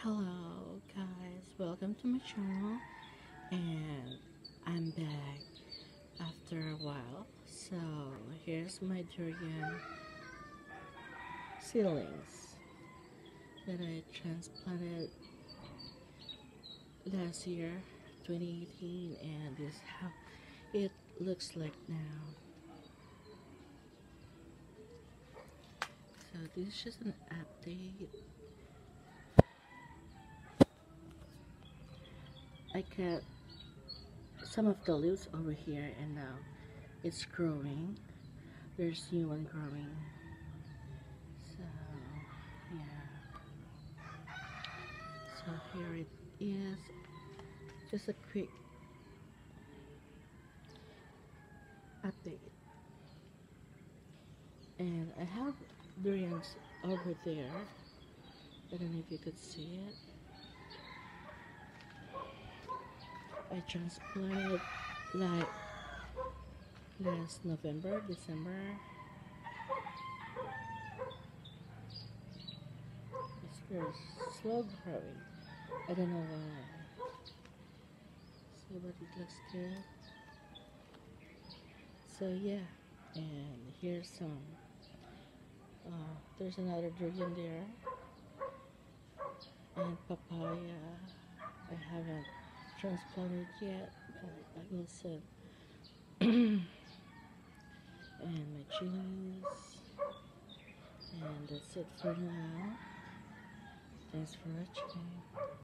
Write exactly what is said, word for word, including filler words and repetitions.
Hello guys, welcome to my channel, and I'm back after a while. So here's my durian seedlings that I transplanted last year, twenty eighteen, and this is how it looks like now. So this is just an update. I cut some of the leaves over here, and now it's growing. There's new one growing. So yeah. So here it is. Just a quick update. And I have durians over there. I don't know if you could see it. I transplanted like last November, December. It's very slow growing. I don't know why. See, but it looks good. So yeah, and here's some. Uh, there's another durian there, and papaya. I haven't transplanted yet, but like I said. And my chilies, and that's it for now. Thanks for watching.